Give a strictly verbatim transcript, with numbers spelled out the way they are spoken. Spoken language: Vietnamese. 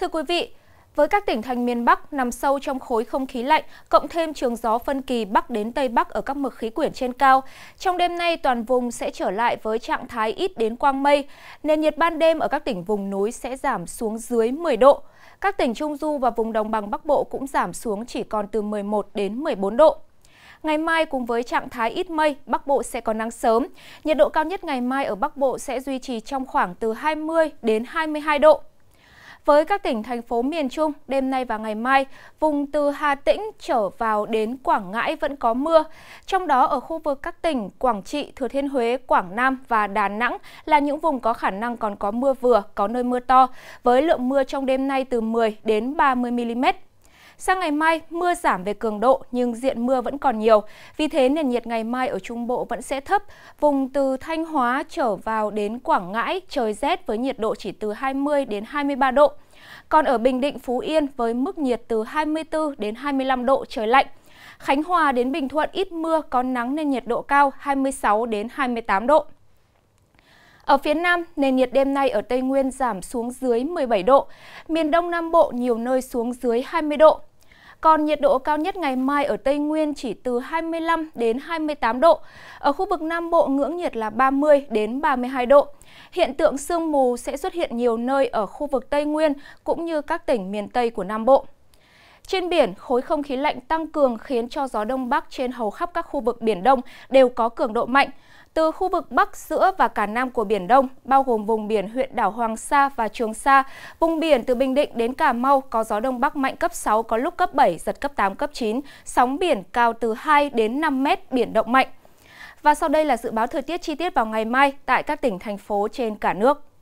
Thưa quý vị, với các tỉnh thành miền Bắc nằm sâu trong khối không khí lạnh, cộng thêm trường gió phân kỳ Bắc đến Tây Bắc ở các mực khí quyển trên cao, trong đêm nay toàn vùng sẽ trở lại với trạng thái ít đến quang mây. Nền nhiệt ban đêm ở các tỉnh vùng núi sẽ giảm xuống dưới mười độ. Các tỉnh Trung Du và vùng đồng bằng Bắc Bộ cũng giảm xuống chỉ còn từ mười một đến mười bốn độ. Ngày mai cùng với trạng thái ít mây, Bắc Bộ sẽ có nắng sớm. Nhiệt độ cao nhất ngày mai ở Bắc Bộ sẽ duy trì trong khoảng từ hai mươi đến hai mươi hai độ. Với các tỉnh, thành phố miền Trung, đêm nay và ngày mai, vùng từ Hà Tĩnh trở vào đến Quảng Ngãi vẫn có mưa. Trong đó ở khu vực các tỉnh Quảng Trị, Thừa Thiên Huế, Quảng Nam và Đà Nẵng là những vùng có khả năng còn có mưa vừa, có nơi mưa to, với lượng mưa trong đêm nay từ mười đến ba mươi mi-li-mét. Sang ngày mai, mưa giảm về cường độ nhưng diện mưa vẫn còn nhiều. Vì thế nền nhiệt ngày mai ở Trung Bộ vẫn sẽ thấp. Vùng từ Thanh Hóa trở vào đến Quảng Ngãi trời rét với nhiệt độ chỉ từ hai mươi đến hai mươi ba độ. Còn ở Bình Định, Phú Yên với mức nhiệt từ hai mươi tư đến hai mươi lăm độ trời lạnh. Khánh Hòa đến Bình Thuận ít mưa, có nắng nên nhiệt độ cao hai mươi sáu đến hai mươi tám độ. Ở phía Nam, nền nhiệt đêm nay ở Tây Nguyên giảm xuống dưới mười bảy độ. Miền Đông Nam Bộ nhiều nơi xuống dưới hai mươi độ. Còn nhiệt độ cao nhất ngày mai ở Tây Nguyên chỉ từ hai mươi lăm đến hai mươi tám độ. Ở khu vực Nam Bộ ngưỡng nhiệt là ba mươi đến ba mươi hai độ. Hiện tượng sương mù sẽ xuất hiện nhiều nơi ở khu vực Tây Nguyên cũng như các tỉnh miền Tây của Nam Bộ. Trên biển, khối không khí lạnh tăng cường khiến cho gió Đông Bắc trên hầu khắp các khu vực Biển Đông đều có cường độ mạnh. Từ khu vực Bắc, giữa và cả Nam của Biển Đông, bao gồm vùng biển huyện đảo Hoàng Sa và Trường Sa, vùng biển từ Bình Định đến Cà Mau có gió Đông Bắc mạnh cấp sáu, có lúc cấp bảy, giật cấp tám, cấp chín, sóng biển cao từ hai đến năm mét, biển động mạnh. Và sau đây là dự báo thời tiết chi tiết vào ngày mai tại các tỉnh, thành phố trên cả nước.